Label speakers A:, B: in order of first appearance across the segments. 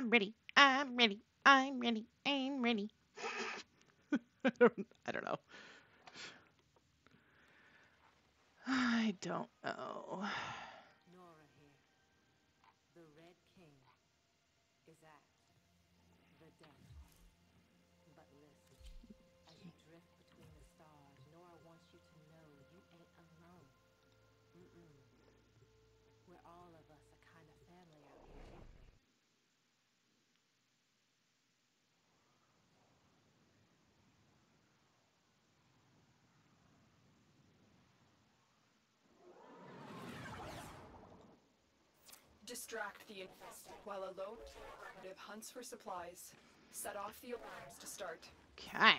A: I'm ready. I'm ready. I'm ready. I'm ready. I don't know. I don't know.
B: Nora here. The Red King is at the death. But listen, as you drift between the stars, Nora wants you to know you ain't alone. We're all of us a kind of family out here, ain't we?
C: Distract the infested while a lone operative hunts for supplies. Set off the alarms to start.
A: Okay.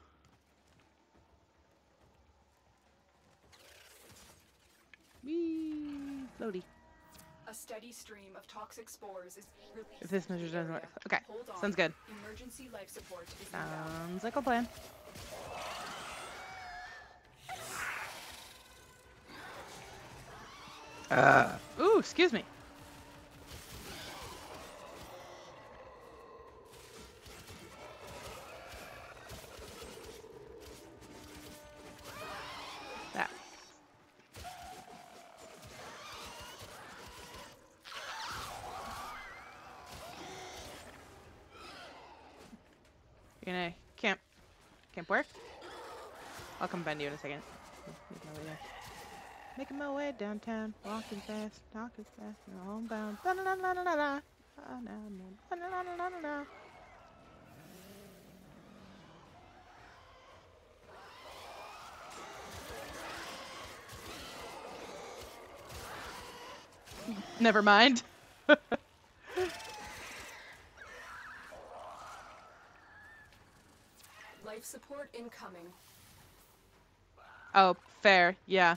A: Wee, floaty.
C: A steady stream of toxic spores is being released.
A: If this measure
C: into the
A: doesn't
C: area.
A: work. Okay.
C: Hold on.
A: Sounds good.
C: Emergency life support is inbound.
A: Sounds like a plan. Ooh, excuse me. That. You're gonna camp where? I'll come bend you in a second. Make my way there. Making my way downtown, walking fast, talking fast, and homebound. La la la la la la. La la la la la la. Never mind.
C: Life support incoming.
A: Oh, fair, yeah.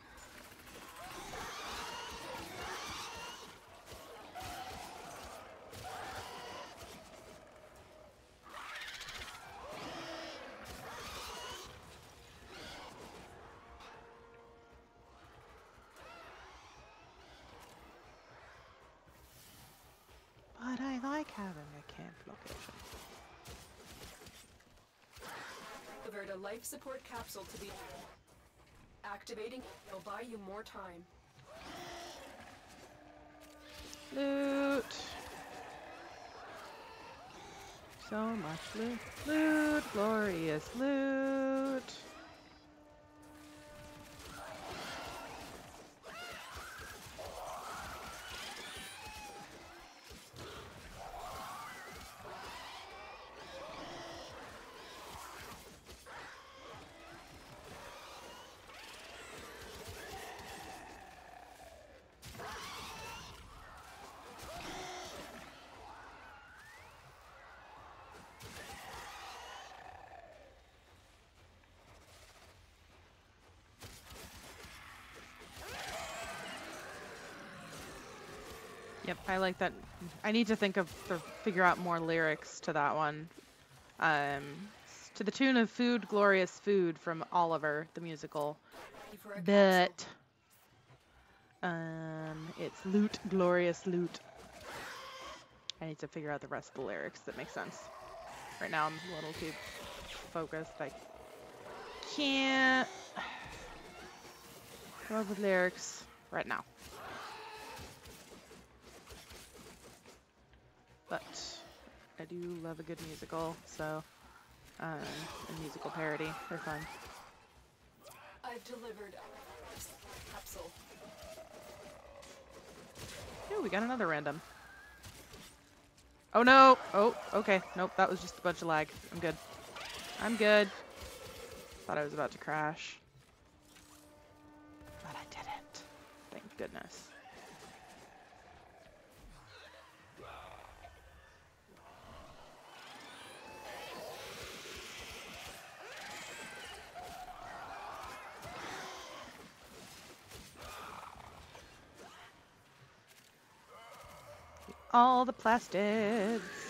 A: But I like having a camp location.
C: Delivered a life support capsule to the... Activating will buy you more time.
A: Loot. So much loot. Loot. Glorious loot. Yep, I like that. I need to figure out more lyrics to that one. To the tune of Food, Glorious Food from Oliver, the musical. But, it's Loot, Glorious Loot. I need to figure out the rest of the lyrics that make sense. Right now I'm a little too focused. I can't come up with lyrics right now. But I do love a good musical, so a musical parody, they're fun.
C: I've delivered a capsule.
A: Ooh, we got another random. Oh no! Oh, okay. Nope, that was just a bunch of lag. I'm good. I'm good. Thought I was about to crash. But I didn't. Thank goodness. All the plastids.